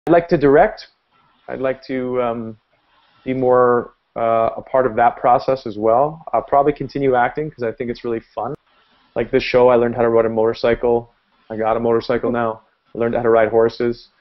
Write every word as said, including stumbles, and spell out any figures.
I'd like to direct. I'd like to um, be more uh, a part of that process as well. I'll probably continue acting because I think it's really fun. Like this show, I learned how to ride a motorcycle. I got a motorcycle now. I learned how to ride horses.